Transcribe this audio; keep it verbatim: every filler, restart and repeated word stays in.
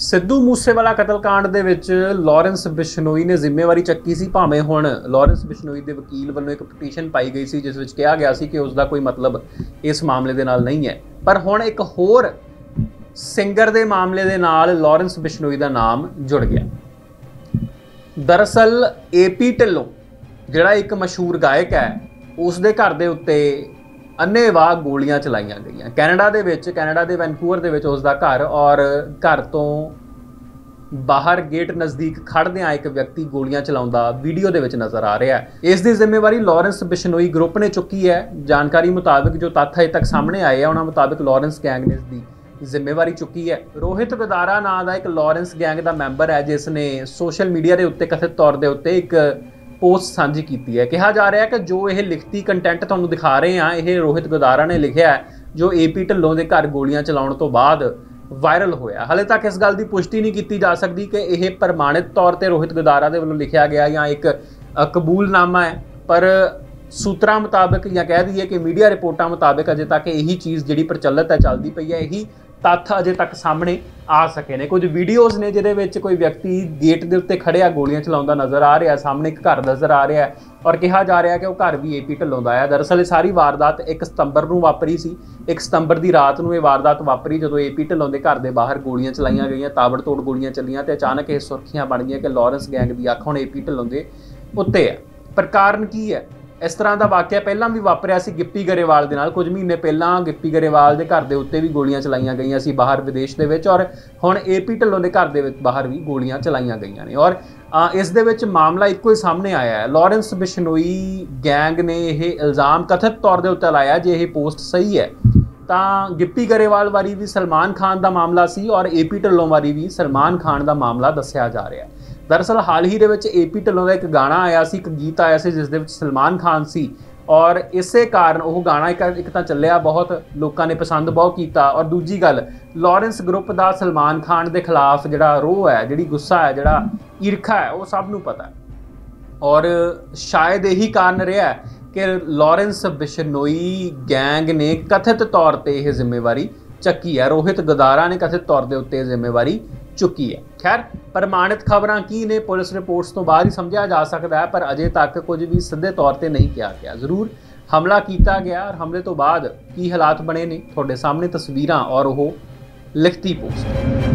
ਸਿੱਧੂ ਮੂਸੇਵਾਲਾ ਕਤਲकांड ਦੇ ਵਿੱਚ ਲਾਰੈਂਸ ਬਿਸ਼ਨੋਈ ਨੇ ਜ਼ਿੰਮੇਵਾਰੀ ਚੱਕੀ ਸੀ। ਭਾਵੇਂ ਹੁਣ ਲਾਰੈਂਸ ਬਿਸ਼ਨੋਈ ਦੇ ਵਕੀਲ ਵੱਲੋਂ ਇੱਕ ਪਟੀਸ਼ਨ ਪਾਈ ਗਈ ਸੀ ਜਿਸ ਵਿੱਚ ਕਿਹਾ ਗਿਆ ਸੀ ਕਿ ਉਸ ਦਾ ਕੋਈ ਮਤਲਬ ਇਸ ਮਾਮਲੇ ਦੇ ਨਾਲ ਨਹੀਂ ਹੈ, ਪਰ ਹੁਣ ਇੱਕ ਹੋਰ ਸਿੰਗਰ ਦੇ ਮਾਮਲੇ ਦੇ ਨਾਲ ਲਾਰੈਂਸ ਬਿਸ਼ਨੋਈ ਦਾ ਨਾਮ ਜੁੜ ਗਿਆ। ਦਰਅਸਲ ਏਪੀ ਢਿੱਲੋਂ ਜਿਹੜਾ ਇੱਕ ਮਸ਼ਹੂਰ ਗਾਇਕ ਹੈ, ਉਸ ਦੇ ਘਰ ਦੇ ਉੱਤੇ ਅੰਨ੍ਹੇਵਾਹ ਗੋਲੀਆਂ ਚਲਾਈਆਂ ਗਈਆਂ। ਕੈਨੇਡਾ ਦੇ ਵਿੱਚ ਕੈਨੇਡਾ ਦੇ ਵੈਨਕੂਵਰ ਦੇ ਵਿੱਚ ਉਸ ਦਾ ਘਰ, ਔਰ ਘਰ ਤੋਂ ਬਾਹਰ ਗੇਟ ਨਜ਼ਦੀਕ ਖੜ੍ਹਦਿਆਂ ਇੱਕ ਵਿਅਕਤੀ ਗੋਲੀਆਂ ਚਲਾਉਂਦਾ ਵੀਡੀਓ ਦੇ ਵਿੱਚ ਨਜ਼ਰ ਆ ਰਿਹਾ ਹੈ। ਇਸ ਦੀ ਜ਼ਿੰਮੇਵਾਰੀ ਲਾਰੈਂਸ ਬਿਸ਼ਨੋਈ ਗਰੁੱਪ ਨੇ ਚੁੱਕੀ ਹੈ। ਜਾਣਕਾਰੀ ਮੁਤਾਬਕ ਜੋ ਤੱਥ ਅਜੇ ਤੱਕ ਸਾਹਮਣੇ ਆਏ ਆ, ਉਹਨਾਂ ਮੁਤਾਬਕ ਲਾਰੈਂਸ ਗੈਂਗ ਨੇ ਇਸ ਦੀ ਜ਼ਿੰਮੇਵਾਰੀ ਚੁੱਕੀ ਹੈ। ਰੋਹਿਤ ਗਦਾਰਾ ਨਾਂ ਦਾ ਇੱਕ ਲਾਰੈਂਸ ਗੈਂਗ ਦਾ ਮੈਂਬਰ ਹੈ, ਜਿਸ ਨੇ ਸੋਸ਼ਲ ਮੀਡੀਆ ਦੇ ਉੱਤੇ ਕਥਿਤ ਤੌਰ ਦੇ ਉੱਤੇ ਇੱਕ ਪੋਸਟ ਸਾਂਝੀ ਕੀਤੀ ਹੈ। ਕਿਹਾ ਜਾ ਰਿਹਾ ਕਿ ਜੋ ਇਹ ਲਿਖਤੀ ਕੰਟੈਂਟ ਤੁਹਾਨੂੰ ਦਿਖਾ ਰਹੇ ਹਾਂ, ਇਹ ਰੋਹਿਤ ਗਦਾਰਾ ਨੇ ਲਿਖਿਆ ਹੈ, ਜੋ ਏਪੀ ਢਿੱਲੋਂ ਦੇ ਘਰ ਗੋਲੀਆਂ ਚਲਾਉਣ ਤੋਂ ਬਾਅਦ ਵਾਇਰਲ ਹੋਇਆ। ਹਾਲੇ ਤੱਕ ਇਸ ਗੱਲ ਦੀ ਪੁਸ਼ਟੀ ਨਹੀਂ ਕੀਤੀ ਜਾ ਸਕਦੀ ਕਿ ਇਹ ਪ੍ਰਮਾਣਿਤ ਤੌਰ ਤੇ ਰੋਹਿਤ ਗਦਾਰਾ ਦੇ ਵੱਲੋਂ ਲਿਖਿਆ ਗਿਆ ਜਾਂ ਇੱਕ ਕਬੂਲਨਾਮਾ ਹੈ, ਪਰ ਸੂਤਰਾਂ ਮੁਤਾਬਕ ਜਾਂ ਕਹਿ ਦਈਏ ਕਿ ਮੀਡੀਆ ਰਿਪੋਰਟਾਂ ਮੁਤਾਬਕ ਅਜੇ ਤੱਕ ਇਹੀ ਚੀਜ਼ ਜਿਹੜੀ ਪ੍ਰਚਲਿਤ ਹੈ, ਚੱਲਦੀ ਪਈ ਹੈ, ਇਹੀ ਤੱਥ ਅਜੇ ਤੱਕ ਸਾਹਮਣੇ ਆ ਸਕੇ ਨੇ। ਕੁਝ ਵੀਡੀਓਜ਼ ਨੇ ਜਿਹਦੇ ਵਿੱਚ ਕੋਈ ਵਿਅਕਤੀ ਗੇਟ ਦੇ ਉੱਤੇ ਖੜਿਆ ਗੋਲੀਆਂ ਚਲਾਉਂਦਾ ਨਜ਼ਰ ਆ ਰਿਹਾ, ਸਾਹਮਣੇ ਇੱਕ ਘਰ ਨਜ਼ਰ ਆ ਰਿਹਾ ਔਰ ਕਿਹਾ ਜਾ ਰਿਹਾ ਕਿ ਉਹ ਘਰ ਵੀ ਏਪੀ ਢਿੱਲੋਂ ਦਾ ਹੈ। ਦਰਅਸਲ ਇਹ ਸਾਰੀ ਵਾਰਦਾਤ ਇੱਕ ਸਤੰਬਰ ਨੂੰ ਵਾਪਰੀ ਸੀ। ਇੱਕ ਸਤੰਬਰ ਦੀ ਰਾਤ ਨੂੰ ਇਹ ਵਾਰਦਾਤ ਵਾਪਰੀ ਜਦੋਂ ਏਪੀ ਢਿੱਲੋਂ ਦੇ ਘਰ ਦੇ ਬਾਹਰ ਗੋਲੀਆਂ ਚਲਾਈਆਂ ਗਈਆਂ, ਤਾਬੜਤੋੜ ਗੋਲੀਆਂ ਚੱਲੀਆਂ ਤੇ ਅਚਾਨਕ ਇਹ ਸੁਰਖੀਆਂ ਬਣ ਗਈਆਂ ਕਿ ਲਾਰੈਂਸ ਗੈਂਗ ਦੀ ਅੱਖ ਹੁਣ ਏਪੀ ਢਿੱਲੋਂ ਦੇ ਉੱਤੇ ਹੈ। ਪਰ ਕਾਰਨ ਕੀ ਹੈ? ਇਸ ਤਰ੍ਹਾਂ ਦਾ ਵਾਕਿਆ ਪਹਿਲਾਂ ਵੀ ਵਾਪਰਿਆ ਸੀ ਗਿੱਪੀ ਗਰੇਵਾਲ ਦੇ ਨਾਲ। ਕੁਝ ਮਹੀਨੇ ਪਹਿਲਾਂ ਗਿੱਪੀ ਗਰੇਵਾਲ ਦੇ ਘਰ ਦੇ ਉੱਤੇ ਵੀ ਗੋਲੀਆਂ ਚਲਾਈਆਂ ਗਈਆਂ ਸੀ ਬਾਹਰ ਵਿਦੇਸ਼ ਦੇ ਵਿੱਚ, ਔਰ ਹੁਣ ਏਪੀ ਢਿੱਲੋਂ ਦੇ ਘਰ ਦੇ ਵਿੱਚ ਬਾਹਰ ਵੀ ਗੋਲੀਆਂ ਚਲਾਈਆਂ ਗਈਆਂ ਨੇ। ਔਰ ਇਸ ਦੇ ਵਿੱਚ ਮਾਮਲਾ ਇੱਕੋ ਹੀ ਸਾਹਮਣੇ ਆਇਆ ਹੈ। ਲਾਰੈਂਸ ਬਿਸ਼ਨੋਈ ਗੈਂਗ ਨੇ ਇਹ ਇਲਜ਼ਾਮ ਕਥਿਤ ਤੌਰ ਦੇ ਉੱਤੇ ਲਾਇਆ, ਜੇ ਇਹ ਪੋਸਟ ਸਹੀ ਹੈ ਤਾਂ ਗਿੱਪੀ ਗਰੇਵਾਲ ਵਾਰੀ ਵੀ ਸਲਮਾਨ ਖਾਨ ਦਾ ਮਾਮਲਾ ਸੀ ਔਰ ਏਪੀ ਢਿੱਲੋਂ ਵਾਰੀ ਵੀ ਸਲਮਾਨ ਖਾਨ ਦਾ ਮਾਮਲਾ ਦੱਸਿਆ ਜਾ ਰਿਹਾ। ਦਰਅਸਲ ਹਾਲ ਹੀ ਦੇ ਵਿੱਚ ਏਪੀ ਢਿੱਲੋਂ ਦਾ ਇੱਕ ਗਾਣਾ ਆਇਆ ਸੀ, ਇੱਕ ਗੀਤ ਆਇਆ ਸੀ ਜਿਸ ਦੇ ਵਿੱਚ ਸਲਮਾਨ ਖਾਨ ਸੀ, ਔਰ ਇਸੇ ਕਾਰਨ ਉਹ ਗਾਣਾ ਇੱਕ ਇੱਕ ਤਾਂ ਚੱਲਿਆ, ਬਹੁਤ ਲੋਕਾਂ ਨੇ ਪਸੰਦ ਬਹੁਤ ਕੀਤਾ, ਔਰ ਦੂਜੀ ਗੱਲ ਲਾਰੈਂਸ ਗਰੁੱਪ ਦਾ ਸਲਮਾਨ ਖਾਨ ਦੇ ਖਿਲਾਫ ਜਿਹੜਾ ਰੋਹ ਹੈ, ਜਿਹੜੀ ਗੁੱਸਾ ਹੈ, ਜਿਹੜਾ ਈਰਖਾ ਹੈ, ਉਹ ਸਭ ਨੂੰ ਪਤਾ ਹੈ। ਔਰ ਸ਼ਾਇਦ ਇਹੀ ਕਾਰਨ ਰਿਹਾ ਕਿ ਲਾਰੈਂਸ ਬਿਸ਼ਨੋਈ ਗੈਂਗ ਨੇ ਕਥਿਤ ਤੌਰ ਤੇ ਇਹ ਜ਼ਿੰਮੇਵਾਰੀ ਚੱਕੀ ਹੈ। ਰੋਹਿਤ ਗਦਾਰਾ ਨੇ ਕਥਿਤ ਤੌਰ ਦੇ ਉੱਤੇ ਜ਼ਿੰਮੇਵਾਰੀ ਚੁੱਕੀ ਹੈ। ਖੈਰ, ਪ੍ਰਮਾਣਿਤ ਖਬਰਾਂ ਕੀ ਨੇ ਪੁਲਿਸ ਰਿਪੋਰਟਸ ਤੋਂ ਬਾਅਦ ਹੀ ਸਮਝਿਆ ਜਾ ਸਕਦਾ ਹੈ, ਪਰ ਅਜੇ ਤੱਕ ਕੁਝ ਵੀ ਸਿੱਧੇ ਤੌਰ ਤੇ ਨਹੀਂ ਕਿਹਾ ਗਿਆ। ਜ਼ਰੂਰ ਹਮਲਾ ਕੀਤਾ ਗਿਆ ਔਰ ਹਮਲੇ ਤੋਂ ਬਾਅਦ ਕੀ ਹਾਲਾਤ ਬਣੇ ਨੇ ਤੁਹਾਡੇ ਸਾਹਮਣੇ ਤਸਵੀਰਾਂ ਔਰ ਉਹ ਲਿਖਤੀ ਪੋਸਟ।